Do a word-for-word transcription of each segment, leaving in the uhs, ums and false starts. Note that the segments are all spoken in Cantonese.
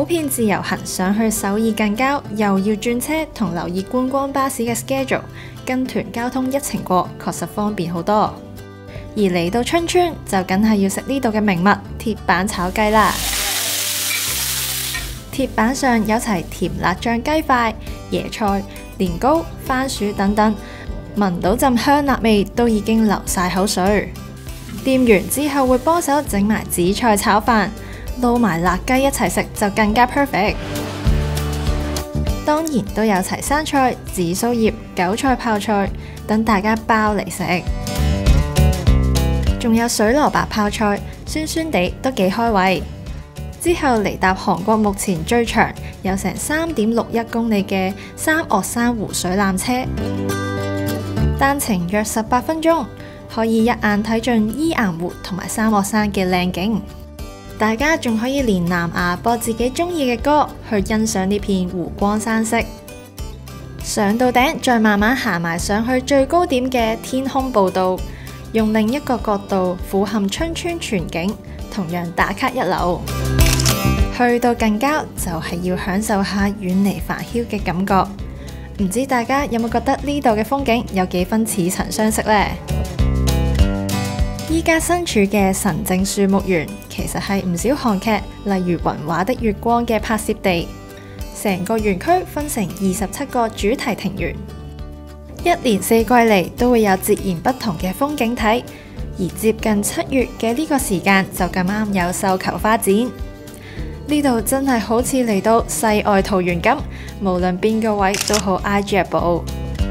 普遍自由行想去首爾近郊，又要轉車同留意觀光巴士嘅 schedule， 跟團交通一程過，確實方便好多。而嚟到春川就梗係要食呢度嘅名物鐵板炒雞啦。鐵板上有齊甜辣醬雞塊、椰菜、年糕、番薯等等，聞到陣香辣味都已經流晒口水。掂完之後會幫手整埋紫菜炒飯，撈埋辣雞一齊食就更加 perfect。當然都有齊生菜、紫蘇葉、韭菜泡菜等大家包嚟食，仲有水蘿蔔泡菜，酸酸地都幾開胃。之後嚟搭韓國目前最長有成三點六一公里嘅三嶽山湖水纜車，單程約十八分鐘，可以一眼睇盡伊岩湖同埋三嶽山嘅靚景。大家仲可以連藍牙播自己中意嘅歌，去欣賞呢片湖光山色。上到頂再慢慢行埋上去最高點嘅天空步道，用另一個角度俯瞰春川全景，同樣打卡一流。去到近郊就係要享受下遠離煩囂嘅感覺。唔知大家有冇覺得呢度嘅風景有幾分似曾相識呢？依家身處嘅神正樹木園，其實係唔少韓劇，例如《雲畫的月光》嘅拍攝地。成個園區分成二十七個主題庭園，一年四季嚟都會有截然不同嘅風景睇。而接近七月嘅呢個時間就咁啱有繡球花展，呢度真係好似嚟到世外桃源咁，無論邊個位都好 IGable。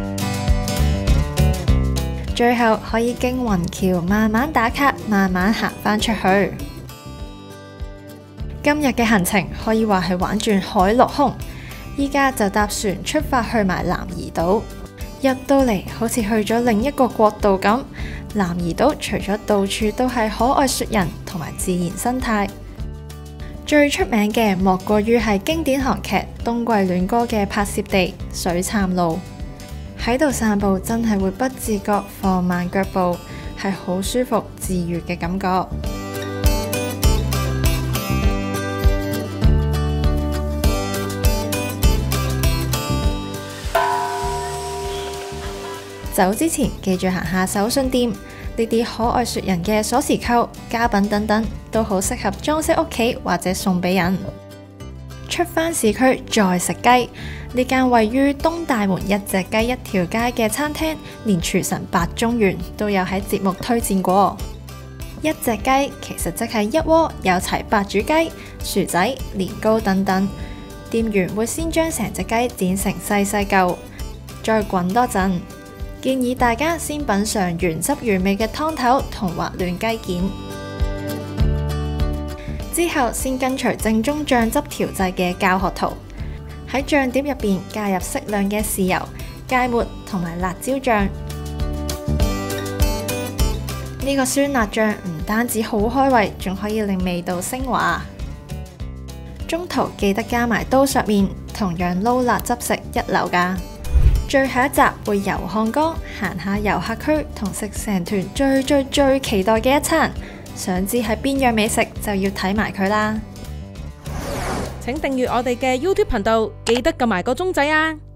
最後可以經雲橋慢慢打卡，慢慢行返出去。今日嘅行程可以話係玩轉海陸空，依家就搭船出發去埋南怡島。入到嚟好似去咗另一個國度咁。南怡島除咗到處都係可愛雪人同埋自然生態，最出名嘅莫過於係經典韓劇《冬季戀歌》嘅拍攝地水杉路。喺度散步真係會不自覺放慢腳步，係好舒服治癒嘅感覺。走之前記住行下手信店，呢啲可愛雪人嘅鎖匙扣、家品等等都好適合裝飾屋企或者送俾人。出返市區再食雞，呢間位於東大門一隻雞一條街嘅餐廳，連廚神白中原都有喺節目推薦過。一隻雞其實即係一鍋有齊白煮雞、薯仔、年糕等等，店員會先將成隻雞剪成細細嚿，再滾多陣。建議大家先品嘗原汁原味嘅湯頭同滑嫩雞件，之後先跟隨正宗醬汁調製嘅教學圖，喺醬碟入邊加入適量嘅豉油、芥末同埋辣椒醬。呢個酸辣醬唔單止好開胃，仲可以令味道升華。中途記得加埋刀削麵，同樣撈辣汁食一流㗎。最後一集會遊漢江，行下遊客區，同食成團最最最期待嘅一餐。想知係邊樣美食，就要睇埋佢啦。 請訂閱我哋嘅 YouTube 頻道，記得撳埋個鐘仔啊！